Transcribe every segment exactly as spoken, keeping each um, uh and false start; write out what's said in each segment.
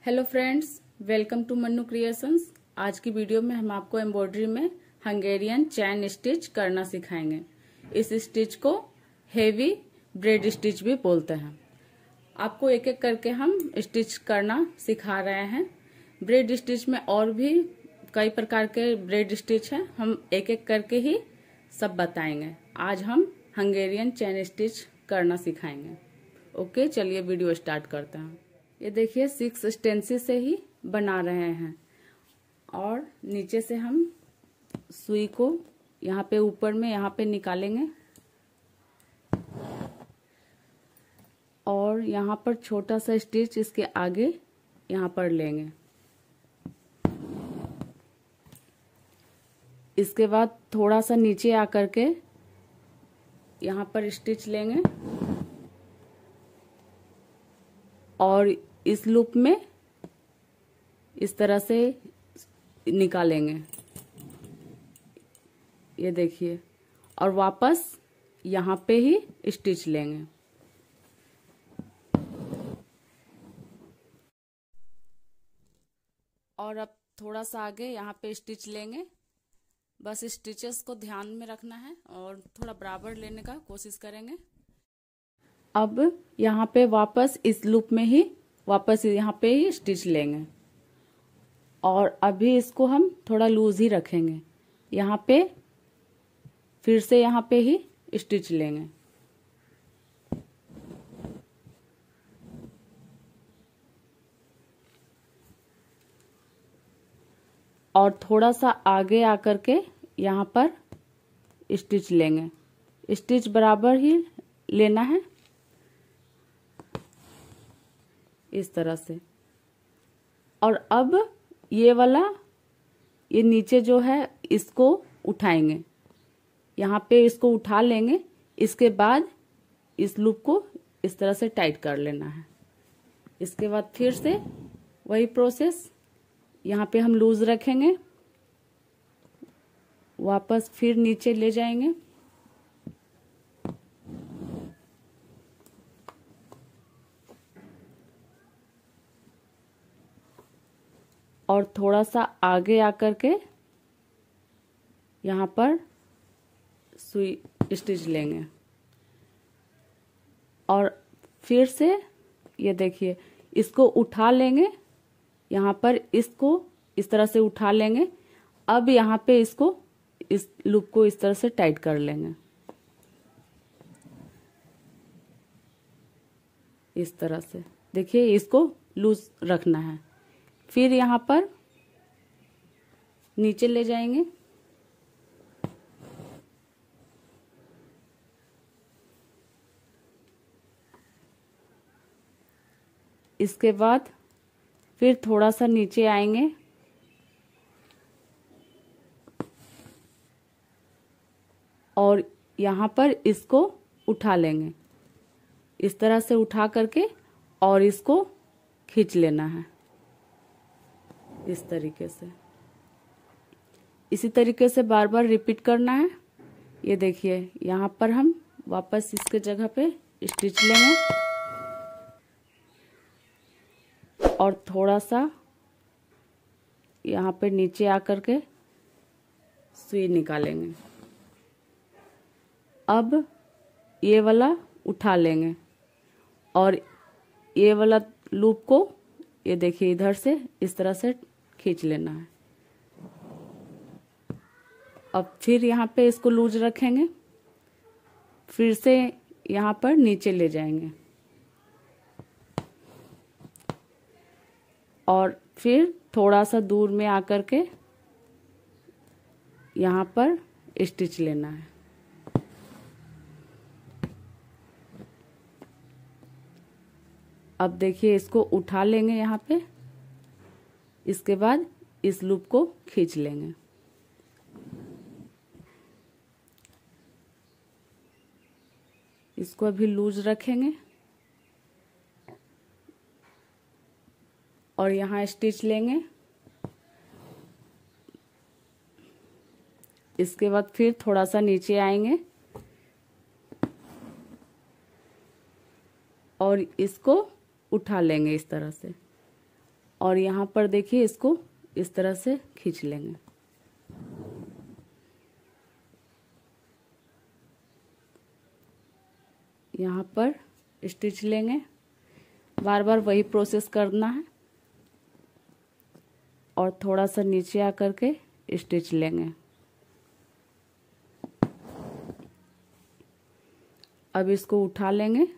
Hello friends, welcome to Mannu creations. आज की video में हम आपको एम्ब्रॉयडरी में हंगेरियन चैन स्टिच करना सिखाएंगे। इस स्टिच को हेवी ब्रेड स्टिच भी बोलते हैं। आपको एक एक करके हम स्टिच करना सिखा रहे हैं। ब्रेड स्टिच में और भी कई प्रकार के ब्रेड स्टिच हैं, हम एक एक करके ही सब बताएंगे। आज हम हंगेरियन चैन स्टिच करना सिखाएंगे। ओके, चलिए वीडियो स्टार्ट करते हैं। ये देखिए, सिक्स स्टेंसी से ही बना रहे हैं और नीचे से हम सुई को यहाँ पे ऊपर में यहाँ पे निकालेंगे और यहाँ पर छोटा सा स्टिच इसके आगे यहाँ पर लेंगे। इसके बाद थोड़ा सा नीचे आकर के यहाँ पर स्टिच लेंगे और इस लूप में इस तरह से निकालेंगे। ये देखिए, और वापस यहाँ पे ही स्टिच लेंगे। और अब थोड़ा सा आगे यहाँ पे स्टिच लेंगे। बस स्टिचेस को ध्यान में रखना है और थोड़ा बराबर लेने का कोशिश करेंगे। अब यहाँ पे वापस इस लूप में ही वापस यहाँ पे ही स्टिच लेंगे और अभी इसको हम थोड़ा लूज ही रखेंगे। यहाँ पे फिर से यहाँ पे ही स्टिच लेंगे और थोड़ा सा आगे आकर के यहाँ पर स्टिच लेंगे। स्टिच बराबर ही लेना है इस तरह से। और अब ये वाला ये नीचे जो है इसको उठाएंगे, यहाँ पे इसको उठा लेंगे। इसके बाद इस लूप को इस तरह से टाइट कर लेना है। इसके बाद फिर से वही प्रोसेस, यहाँ पे हम लूज रखेंगे, वापस फिर नीचे ले जाएंगे और थोड़ा सा आगे आकर के यहाँ पर सुई स्टिच लेंगे और फिर से ये देखिए, इसको उठा लेंगे। यहाँ पर इसको इस तरह से उठा लेंगे। अब यहाँ पे इसको इस लूप को इस तरह से टाइट कर लेंगे, इस तरह से। देखिए, इसको लूज रखना है। फिर यहाँ पर नीचे ले जाएंगे इसके बाद फिर थोड़ा सा नीचे आएंगे और यहाँ पर इसको उठा लेंगे, इस तरह से उठा करके और इसको खींच लेना है इस तरीके से। इसी तरीके से बार बार रिपीट करना है। ये देखिए, यहाँ पर हम वापस इसके जगह पे स्टिच लेंगे और थोड़ा सा यहाँ पे नीचे आकर के सुई निकालेंगे। अब ये वाला उठा लेंगे और ये वाला लूप को ये देखिए इधर से इस तरह से खींच लेना है। अब फिर यहाँ पे इसको लूज रखेंगे, फिर से यहाँ पर नीचे ले जाएंगे और फिर थोड़ा सा दूर में आकर के यहाँ पर स्टिच लेना है। अब देखिए, इसको उठा लेंगे यहाँ पे, इसके बाद इस लूप को खींच लेंगे। इसको अभी लूज रखेंगे और यहाँ स्टिच लेंगे। इसके बाद फिर थोड़ा सा नीचे आएंगे और इसको उठा लेंगे इस तरह से और यहाँ पर देखिए इसको इस तरह से खींच लेंगे। यहाँ पर स्टिच लेंगे, बार बार वही प्रोसेस करना है और थोड़ा सा नीचे आकर के स्टिच लेंगे। अब इसको उठा लेंगे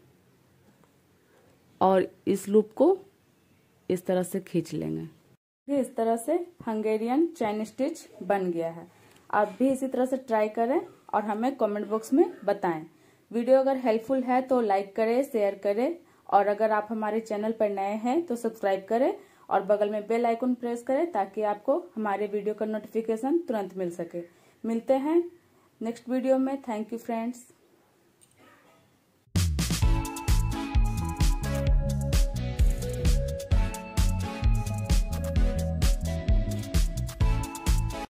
और इस लूप को इस तरह से खींच लेंगे। इस तरह से हंगेरियन चैन स्टिच बन गया है। आप भी इसी तरह से ट्राई करें और हमें कमेंट बॉक्स में बताएं। वीडियो अगर हेल्पफुल है तो लाइक करें, शेयर करें और अगर आप हमारे चैनल पर नए हैं तो सब्सक्राइब करें और बगल में बेल आइकन प्रेस करें ताकि आपको हमारे वीडियो का नोटिफिकेशन तुरंत मिल सके। मिलते हैं नेक्स्ट वीडियो में। Thank you friends.